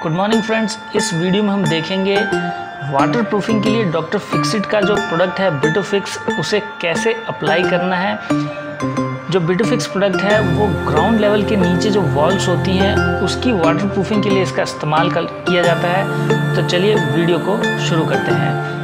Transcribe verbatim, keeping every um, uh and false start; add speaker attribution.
Speaker 1: Good morning friends, इस video में हम देखेंगे वाटर प्रूफिंग के लिए डॉक्टर फिक्सिट का जो प्रोडक्ट है बिटूफिक्स, उसे कैसे अप्लाई करना है। जो बिटूफिक्स प्रोडक्ट है वो ग्राउंड लेवल के नीचे जो वॉल्स होती हैं उसकी वाटर प्रूफिंग के लिए इसका इस्तेमाल कर किया जाता है। तो चलिए वीडियो को शुरू करते हैं।